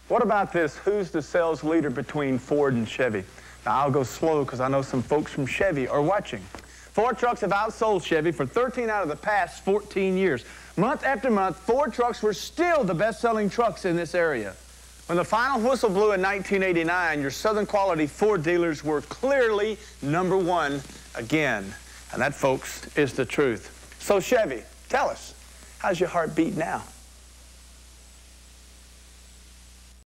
What about this? Who's the sales leader between Ford and Chevy? Now, I'll go slow because I know some folks from Chevy are watching. Ford trucks have outsold Chevy for 13 out of the past 14 years. Month after month, Ford trucks were still the best-selling trucks in this area. When the final whistle blew in 1989, your Southern Quality Ford dealers were clearly #1 again. And that, folks, is the truth. So, Chevy, tell us, how's your heart beat now?